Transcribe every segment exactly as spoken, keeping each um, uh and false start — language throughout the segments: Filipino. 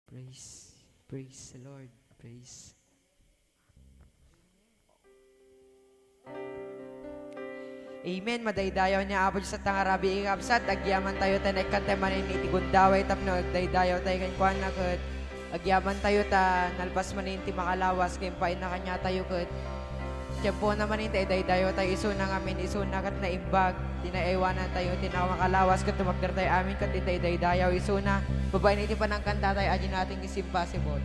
Praise, praise the Lord, praise. Amen. Madaydayaw niya apo sa tangarabi ikapsat. Agyaman tayo ta nekante manin iti gundaway tapno agdaydayaw tayo kan kuan na ket. Agyaman tayo ta nalpas manin ti makalawas kay pain na kanya tayo ket. Tiempo naman iti daydayaw tayo iso na ngamin iso na kat na imbag. Tinaiwanan tayo tinaw makalawas ket tumagder tayo amin ket iti daydayaw iso na. Babae iti panangkanta tayo adin nating is impossible.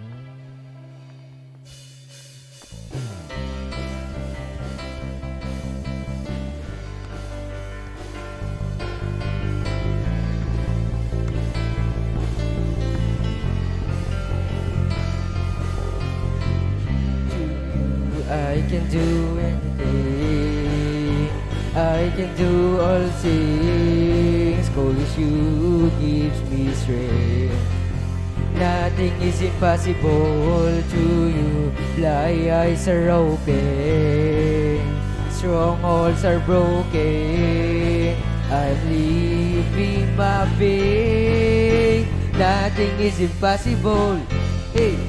I can do anything, I can do all things, cause you gives me strength. Nothing is impossible to you, blind eyes are open, strongholds are broken, I'm living my faith. Nothing is impossible, hey.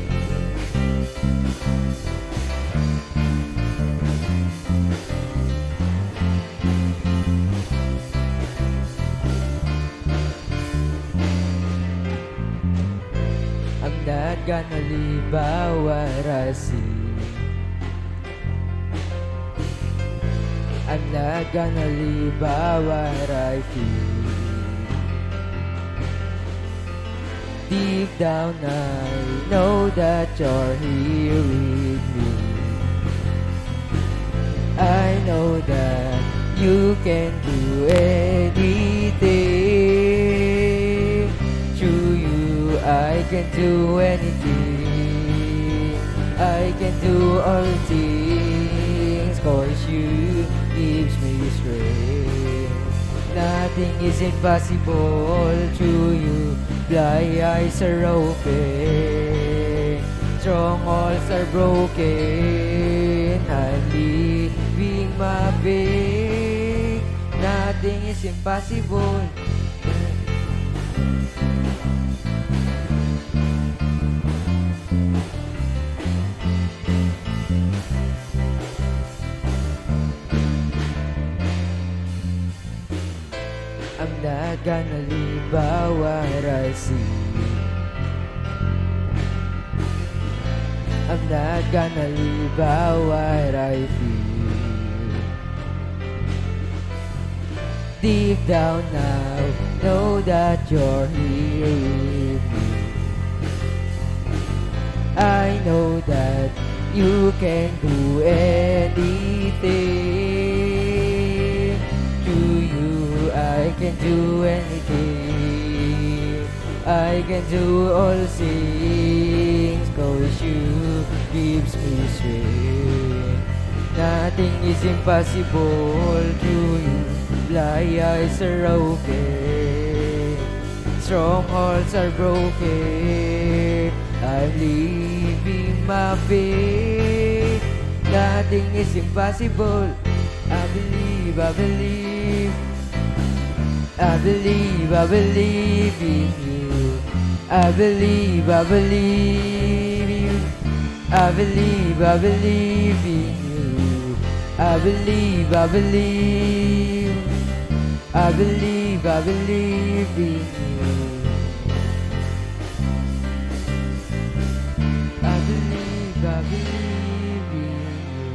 Not gonna live by what I see, I'm not gonna live by what I feel. Deep down I know that you're here with me, I know that you can do anything. Through you I can do anything, I can do all things, cause you gives me strength. Nothing is impossible to you, blind eyes are open, strongholds are broken, I'm living my faith. Nothing is impossible. I'm not gonna live by what I see, I'm not gonna live by what I feel. Deep down now, know that you're here with me, I know that you can do anything. To you I can do anything, I can do all things, cause you gives me strength. Nothing is impossible to you, blind eyes are open, strongholds are broken, I'm living my faith. Nothing is impossible, I believe, I believe, I believe, I believe in you, I believe, I believe you, I believe, I believe in you, I believe, I believe, I believe, I believe in you, I believe, I believe in you.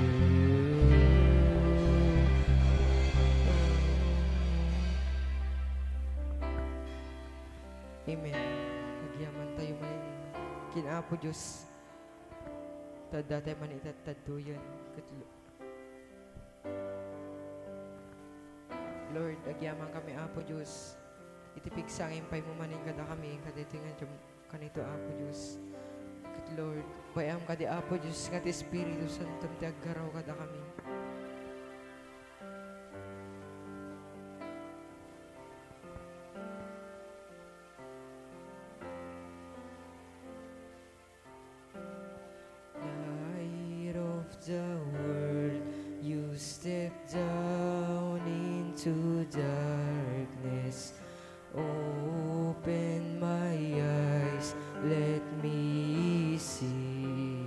Amen. Nagyaman tayo man kinapo Diyos. Tada tayo man itatadduyan. Lord, agyaman kami apo Diyos. Itipig sangin pa'y mumanin kada kami. Kadito nga kanito apo Diyos. Kat Lord, bayam kadi apo Diyos. Kat Espiritu Santo ti aggaraw kada kami. The world, you step down into darkness. Open my eyes, let let me see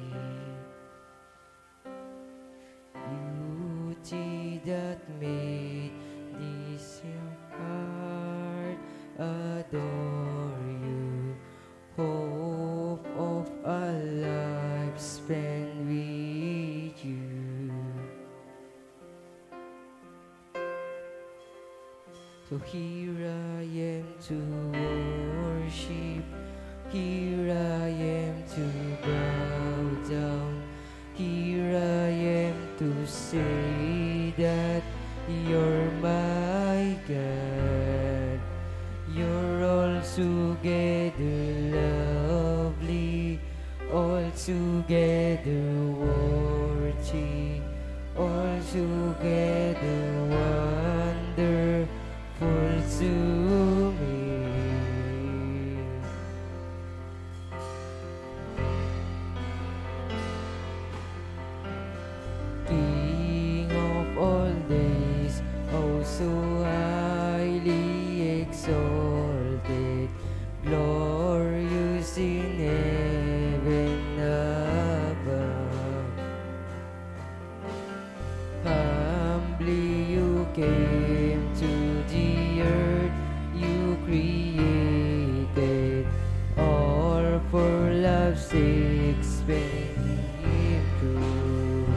beauty that made this young heart adore you, hope of a life spent with you. So here I am to worship, here I am to bow down, here I am to say that you're my God. You're altogether lovely, altogether worthy, altogether wonderful to me. King of all days, oh so highly exalted, glorious in heaven above. Humbly you came to the earth, you created all for love's sake, spending it through.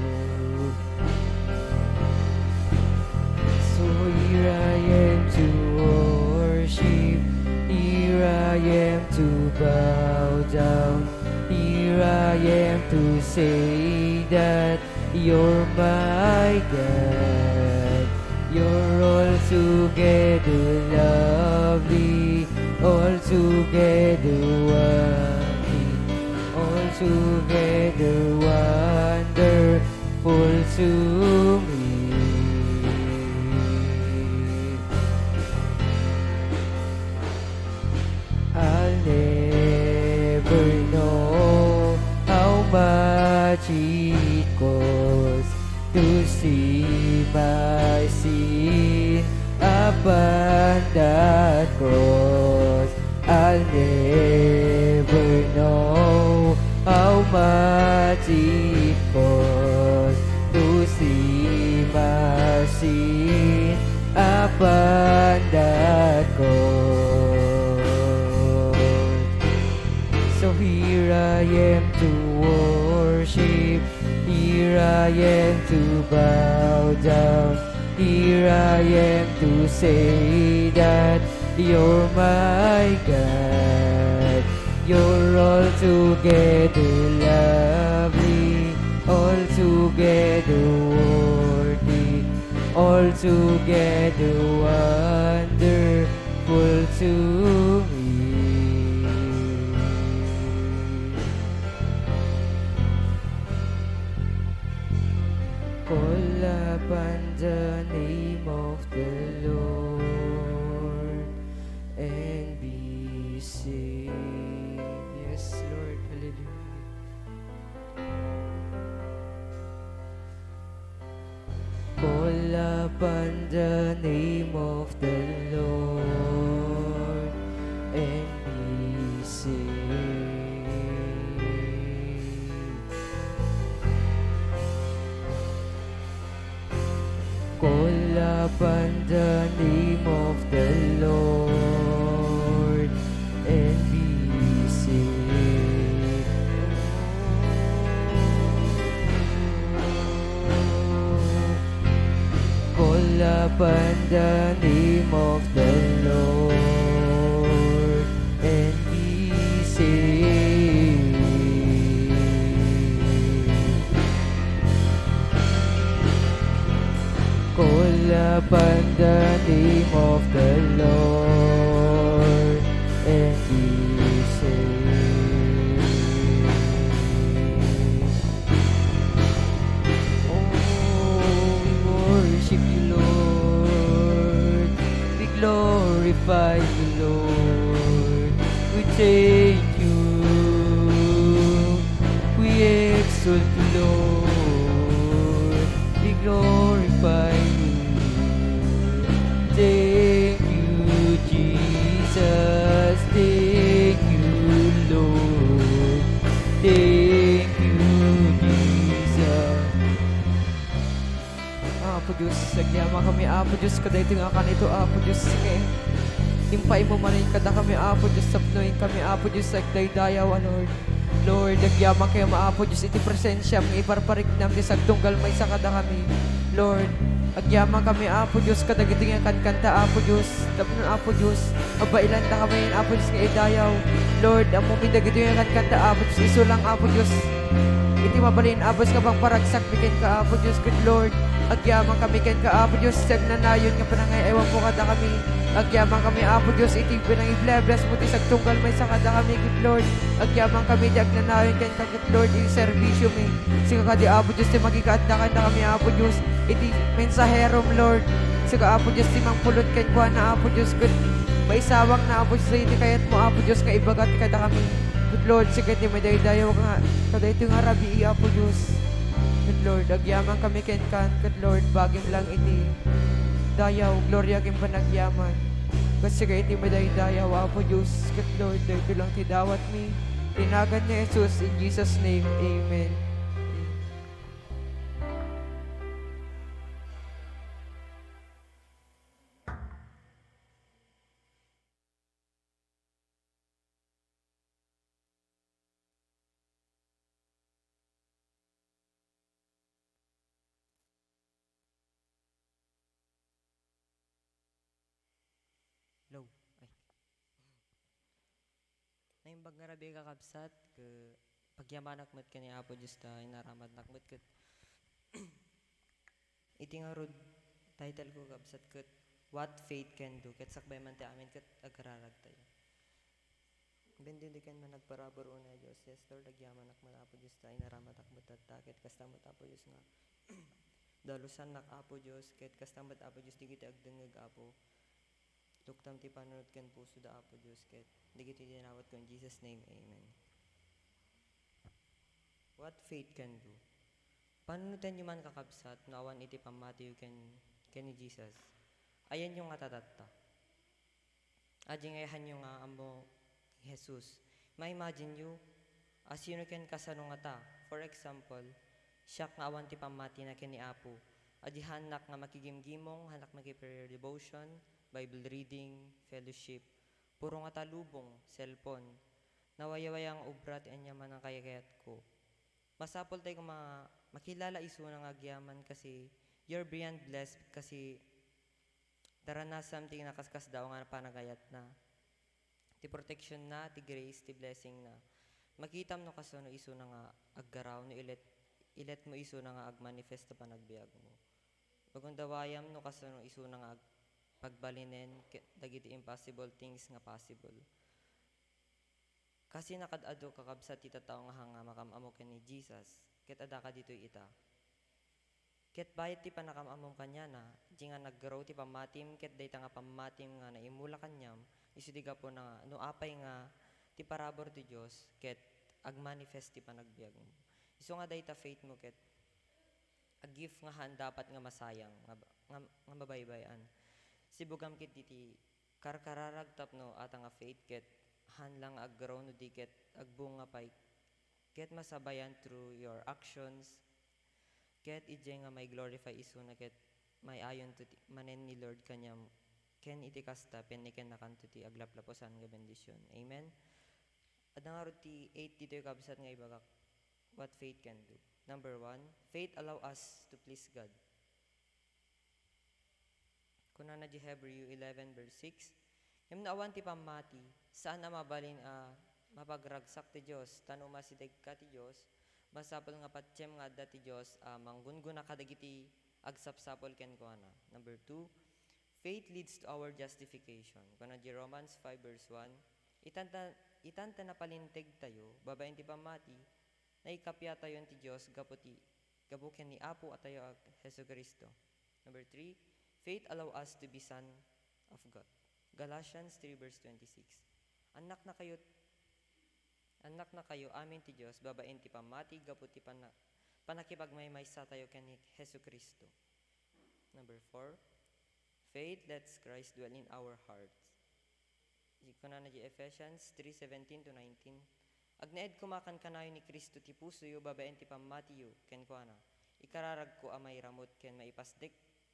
So here I am to worship, here I am to bow down, here I am to say that you're my God. You're altogether lovely, altogether worthy, altogether wonderful to me. I'll never know how much it costs to see my sin upon that cross. I'll never know how much it costs to see my sin upon that cross. So here I am to worship, here I am to bow down, here I am to say that you're my God. You're altogether lovely, altogether worthy, altogether wonderful to me. Call upon the name of the Lord and be saved. Yes, Lord. Hallelujah. Call upon the name of the Lord and be saved. Call upon the name of the Lord and be saved. Call upon the name of the Lord and be saved. Call upon the name of the Lord and be saved. Oh, we worship you, Lord. We glorify you, Lord. We thank you. We exalt you, Lord. We glorify you. Thank you, Apo Diyos. Agyama kami, Apo Diyos, kada ito nga kanito, Apo Diyos. Sige, himpay mo manin kada kami, Apo Diyos, sapnoin kami, Apo Diyos, agdaydayaw, Lord. Lord, agyama kayo, Apo Diyos, iti presensya, mga iparparik nam, di sagtunggal may sa kada kami. Lord, agyama kami, Apo Diyos, kadagiti nga kankanta, Apo Diyos, tapnon, Apo Diyos, mabailan ta kami, Apo Diyos, nga idayaw. Lord, amo midagiti nga kankanta, Apo Diyos, isulang, Apo Diyos, iti mabalin, Apo Diyos, kabang paragsak, bikin ka, Apo Diyos, good Lord, agyama kami, ken ka, Apo Diyos, sagnanayon nga panangay, ewan po kada kami, agyama kami, Apo Diyos, iti pinang-i-bless mo, ti sagtunggal may sa kada kami, good Lord, agyama kami, di agnanayon, ken ka, good Lord, iti servisyo mi, sige ka di, Apo Diyos, ti magikaat na kanda kami, Apo Diyos, iti mensaherom, Lord, sige, Apo Diyos, ti mangpulot, ken kuha na, Apo Diyos, good, maisawang na, Apo Diyos, iti kayat mo, Apo Diyos, nga ibagat kada kami, good Lord, sige, ti madaydayaw nga, kada ito nga rabi, Apo Diyos, good Lord, agyaman kami ken kan, good Lord, bagim lang iti dayaw, gloria kim panagyaman. Kasi kaya iti madaydayaw, Apo Diyos, good Lord, dito lang tidawat mi. Tinagan ni Jesus, in Jesus' name, Amen. Low. Ay. Naimbag nga rabi kakabsat, ke pagyamanak met ka ni Apo Diyos ta, inaramad nakmet ket. Iti nga rod, title ko kabsat ket, What Faith Can Do, ket sakbay man ti amin ket agararag tayo. Bendindi kan man nagparabor una Diyos, yes Lord, agyamanak man Apo Diyos ta, inaramad nakmet ta, ket kastamot Apo Diyos nga. Dalusan nak Apo Diyos, ket kastamot Apo Diyos, di kita agdengeg Apo. Tuktam ti panunod ken puso da Apo Diyos, ket digiti dinawat ko in Jesus' name, Amen. What faith can do? Panunutan nyo man kakabsat, naawan iti pamatiyo ken, ken ni Jesus. Ayan yung atatatta. Ading ayahan nyo nga amo Jesus. Ma-imagine nyo, as yun ken kasano nga ta. For example, siya nga awan ti pamati na ken ni Apo. Adi hanak nga makigimgimong, hanak maki-prayer devotion, Bible reading, fellowship, puro nga talubong, cellphone, nawayawayang ubrat anya man ang kayakayat ko. Masapol tayo kung mga makilala iso ng agyaman kasi you're beyond blessed kasi daranasan ti nakaskas daw nga panagayat na. Ti protection na, ti grace, ti blessing na. Makitam no kaso no iso na nga aggaraw no ilet, ilet mo iso na nga agmanifest na panagbiag mo. Bagong dawayam no kaso no iso na nga ag pagbalinen, dagiti impossible things nga possible. Kasi nakadado kakabsat ita tao nga hanga makamamo ken ni Jesus, ket ada ka ditoy ita. Ket bayat ti panakamamom kanya na, di nga naggrow ti pamatim, ket dayta nga pamatim nga naimula kanyam, isudiga po na no apay nga ti parabor ti Dios, ket agmanifest ti panagbiag mo. Isu nga dayta faith mo ket ag-gift nga han dapat nga masayang, nga, nga, nga mabaybayan. Sibugam kit iti karkararag tapno ata nga faith ket hanlang aggrow no di ket agbunga pay ket masabayan through your actions ket ije nga may glorify isu na ket may ayon to ti, manen ni Lord kanyam ken iti kasta pen ni ken nakanto ti aglaplaposan nga bendisyon. Amen. Adda nga ti eight dito kabsat nga ibagak what faith can do. Number one, faith allow us to please God. Kuna na di Hebrew eleven verse six, yung naawan ti pamati, saan na mabalin uh, mapagragsak ti Diyos, tano masidag ka ti Diyos, masapol nga patsyem nga da ti Diyos, uh, manggungun na kadagiti agsapsapol ken ko na. Number two, faith leads to our justification. Kuna di Romans five verse one, itanta, itanta na palinteg tayo, babayin ti pamati, na ikapya tayo ti Diyos, gaputi, gabuken ni Apo at tayo ag Hesu Kristo. Number three, faith allow us to be son of God. Galatians three verse twenty-six. Anak na kayo, anak na kayo, amin ti Diyos, babain ti pamati, gapu ti pana, panakipagmaymay sa tayo ken ni Hesu Kristo. Number four, faith lets Christ dwell in our hearts. Iko na na di Ephesians three seventeen to nineteen. Agnaed kumakan kanayo ni Kristo ti puso yo, babain ti pamati yo, ken ko na. Ikararag ko amay ramot ken maipasdek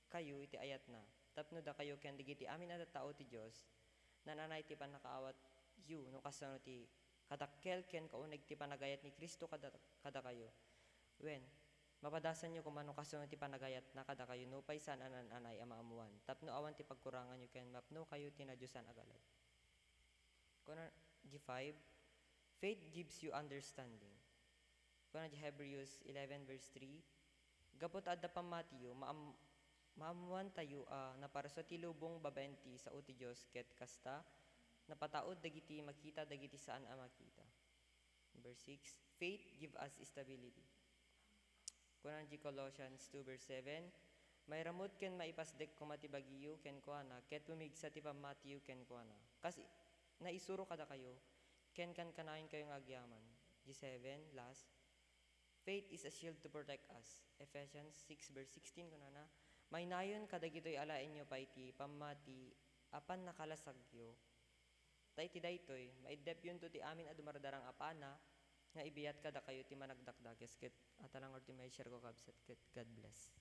kayo iti ayat na. Tapno da kayo ken digiti amin at tao ti Dios nananay ti panakaawat yu no kasano ti kadakkel ken kauneg ti panagayat ni Kristo kada, kada kayo. Wen mapadasan nyo kumano kasano ti panagayat na kada kayo no paysan anan anay amaamuan. Tapno awan ti pagkurangan nyo ken mapno kayo tinadyosan agalat. Kuna G five, faith gives you understanding. Kuna G Hebrews eleven verse three, gapot adda pamatiyo maam maamuan tayo uh, na para sa tilubong babenti sa uti Diyos ket kasta napataod dagiti makita dagiti saan a makita. Number six, faith give us stability. Kunan G Colossians two verse seven, may ramot ken maipasdek kumatibagiyo ken kuana ket pumigsa ti pamatiyo ken kuana. Kasi naisuro kada kayo ken kan kanayon kayo nga agyaman. G seven last, faith is a shield to protect us. Ephesians six verse sixteen kunana, may nayon kadagitoy alain nyo pa iti pamati apan nakalasagyo. Ta iti daytoy maidep yun to ti amin a dumardarang apana nga ibiyat kada kayo ti managdakdakes ket atalang or ti may share ko kabsat ket God bless.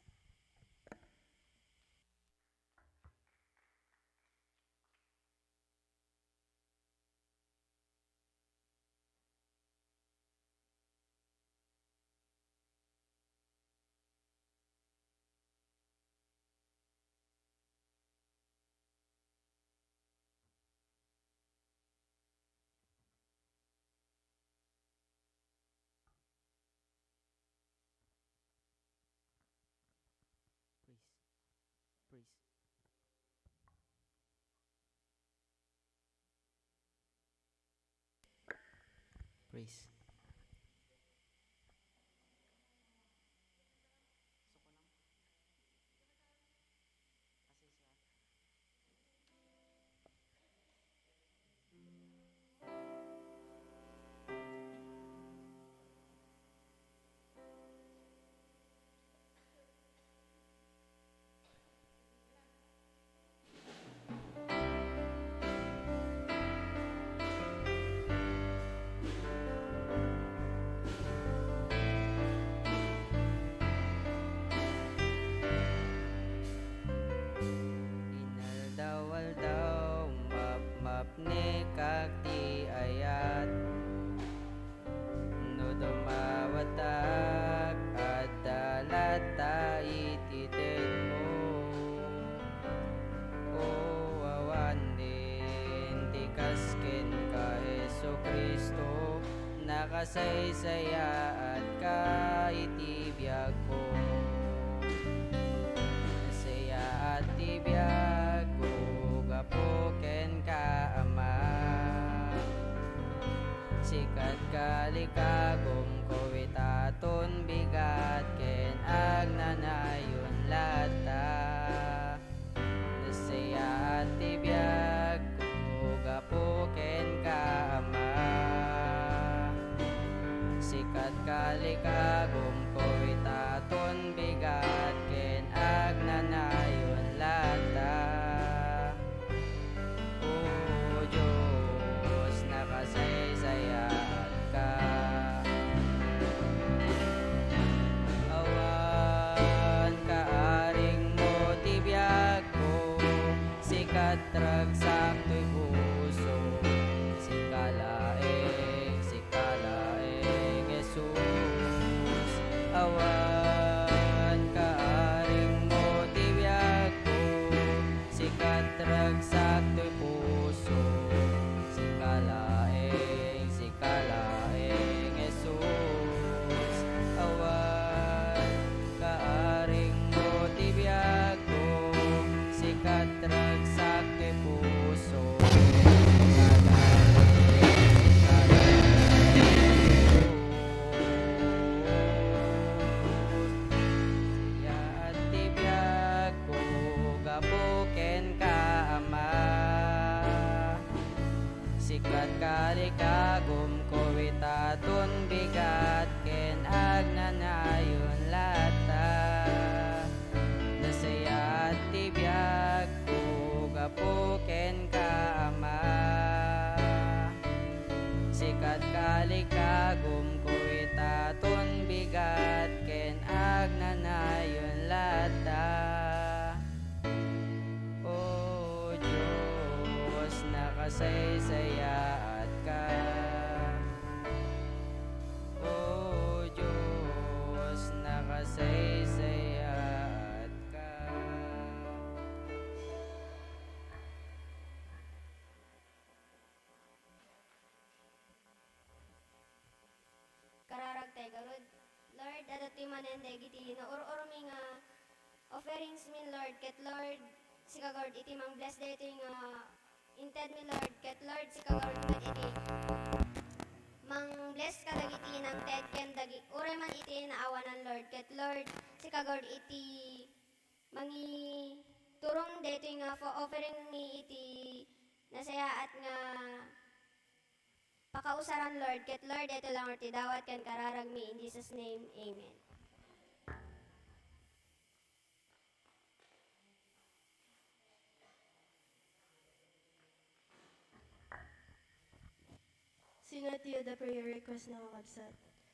Praise. Praise. Nakasaysaya at kaitibiyag ko, saya at tibiyag ko gapuken ka ama, sikat kalikagom ko itaton bigat ken agnanayon lata, saya at tibiyag ko gapuken ka ama, sikat kalikagom ko itaton bigat ken agnanayon lata. O Diyos, nakasaysayat ka, awan kaaring mo tibiyag ko, sikat ragsak to'y puso, sikalaeng sikalaeng Jesus, awan ka bagay karod. Lord, adati manende giti na or-or mi nga offerings min Lord, ket Lord, si kagord iti mang bless dito nga inted mi Lord, ket Lord, si kagord ket iti mang bless ka dagiti nang ted ken dagi uray man iti naawanan Lord, ket Lord, si kagord iti mangi turong dito nga for offering mi iti nasayaat nga pakausaran Lord, ket Lord, ito lang orti dawat ken kararag mi in Jesus name, amen. Sino tiyo the prayer request na kakabsat?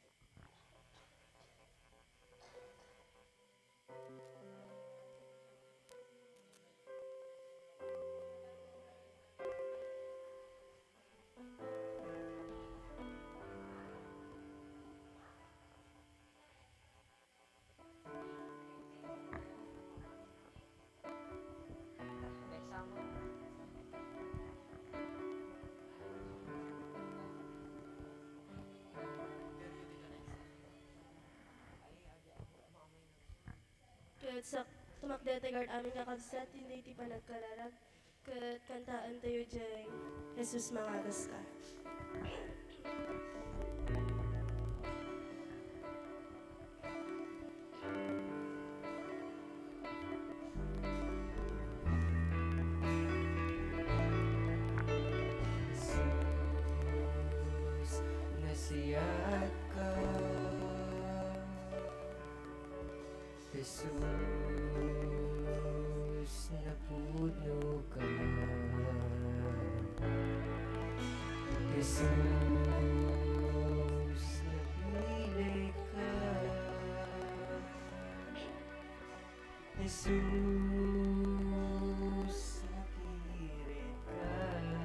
Kat sa tumakdete guard amin kakabsat, hindi iti panagkararag. Kat kantaan tayo dyan, Jesus mangagas ka. Nasiyat ka, Jesus, napuno ka, Jesus, napili ka, Jesus, nakirit ka,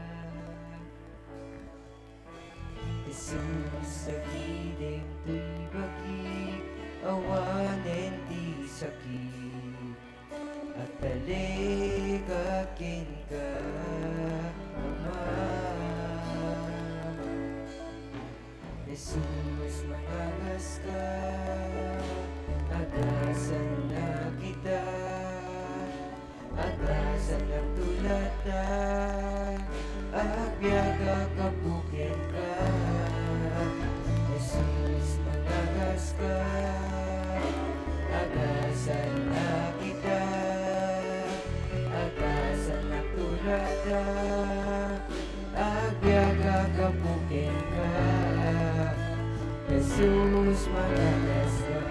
Jesus, sa gilid to'y bakit, awanen di sakit, at talikakin ka, Ama. Jesus, mangagas ka, agasan na kita, agasan na tulata, agbyag kabukin ka. Jesus, mangagas ka, agasan na kita, agasan na tulata, agbyag kabukin ka. Jesus, mangagas ka.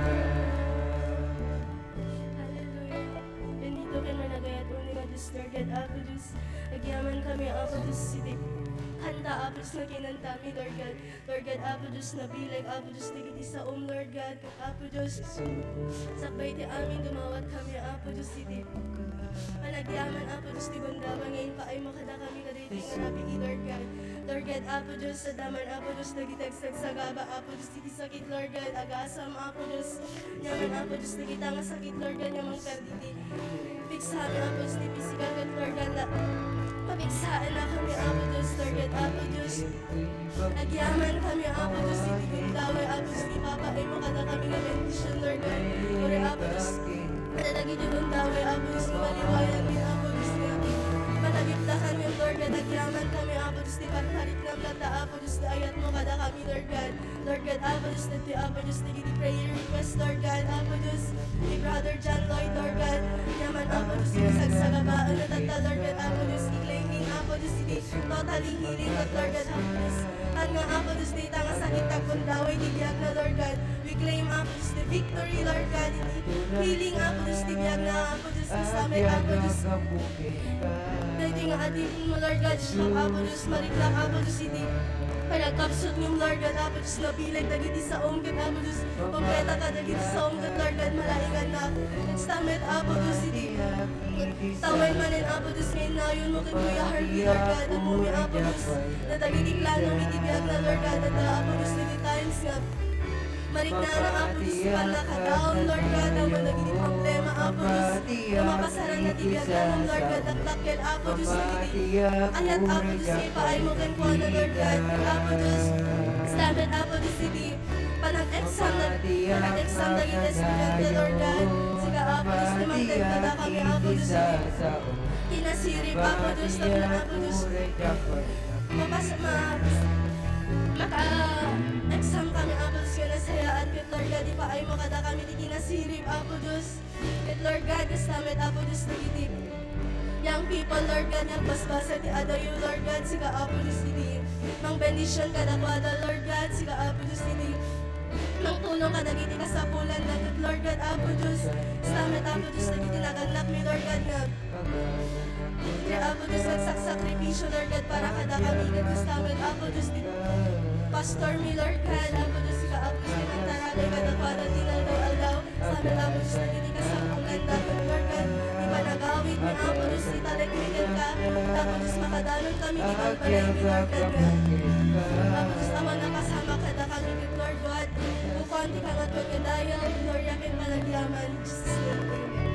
Hallelujah. Bendito ka managayat mo ni Madus Lord God Apo Diyos. Nagyaman kami Apo Diyos siti. Handa Apo Diyos na kinantami Lord God. Lord God Apo Diyos na bilag Apo Diyos na kiti sa um Lord God. Apo Diyos. Sakbay ti amin dumawat kami Apo Diyos siti. Managyaman Apo Diyos ti Gundawa ngayon pa ay makada kami kaditi nga rabi Lord God. Lord God, Apo Diyos, sa daman, Apo Diyos, nagitagsag sa gaba, Apo Diyos, titi sakit, Lord God, agasam, Apo Diyos, nyaman, Apo Diyos, nagita nga sakit, Lord God, nyamang perditi. Piksaan, Apo Diyos, ti physical, God, Lord God, na papiksaan na kami, Apo Diyos, Lord God, Apo Diyos, nagyaman kami, Apo Diyos, titi gundaway, Apo Diyos, ti Papa, ay makada kami nga bendition, Lord God, Lord, Apo Diyos, matatagi ti gundaway, Apo Diyos, ti maliwayan, Apo Diyos, matagiptakan yung Lord God, nagyaman kami, Apo Diyos, ti pagharit ng kata, Apo Diyos, ti ayat mo kada kami, Lord God. Lord God, Apo Diyos, ti Apo Diyos, ti giti prayer request, Lord God, Apo Diyos, ti Brother John Lloyd, Lord God, yaman, Apo Diyos, ti sagsagabaan na tata, Lord God, Apo Diyos, ti claiming, Apo Diyos, ti totally healing, Lord God, Apo Diyos, at nga, Apo Diyos, ti tanga sakit, tagkundaway, ti biyag na, Lord God, we claim, Apo Diyos, ti victory, Lord God, ti healing, Apo Diyos, ti biyag na, Apo Diyos, ti samet, Apo Diyos, dahil nga atin mo, Lord God, Diyos, Apo Diyos, mariklak, Apo Diyos, hindi panagkapsot niyong, Lord God, Apo Diyos, nabilag, dagiti sa ongkat, Apo Diyos, pampleta ka, dagiti sa ongkat, Lord God, malaingan na, nagstamet, Apo Diyos, hindi tawan manin, Apo Diyos, ngayon na yun mo, kay Kuya Harvey, Lord God, at mo, Apo Diyos, na dagiti plano, itibiyag na, Lord God, at Apo Diyos, nagiti times nga, marikna na, Apo Diyos, panakadaon, Lord God, na managiti problema, Apo Diyos, na mapasaran na tibiyag na ng Lord God, taktakil, Apo Diyos, nagiti ayat, Apo Diyos, ipaay mo kan kuha na, Lord God, Apo Diyos, stamet, Apo Diyos, hindi panag-exam na panag-exam na kita estudyante, Lord God. Sika Apo Diyos, limangten kada kami, Apo Diyos. Kinasirip, Apo Diyos, tapos Apo Diyos. Mapasa, ma, maka-exam kami, Apo Diyos, kinasayaan, kit Lord God, di pa ay makada kami, di kinasirip, Apo Diyos. Kit Lord God, kastamit, Apo Diyos, nagitip. Young people, Lord God, nagbasbasa ti adayo, Lord God, sika Apo Diyos, di mang bendition kada kwada, Lord God, sika Apo Diyos, di mang tulong ka nagiti ka sa pulan, Lord God, Apo Diyos. Salamat, Apo Diyos, nagiti naganak mi, Lord God, na kaya Apo Diyos, nagsakripisyo, Lord God, para kada kami, nagkastamat, Apo Diyos, di pastor mi, Lord God, Apo Diyos, sika Apo Diyos, kinantaragay kada kwada, tinaldaw-aldaw. Salamat, Apo Diyos, nagiti ka sa pulan, Lord God, di ba nagawit ni Apo Diyos, di talikligan ka, Apo Diyos, makadalon kami, di balbalay ni Lord God, Apo Diyos, naman nakasama kada kami, Lord God, bukan di ka nga tuwag kadayaw, Lord, yakin malagyaman, Jesus' name,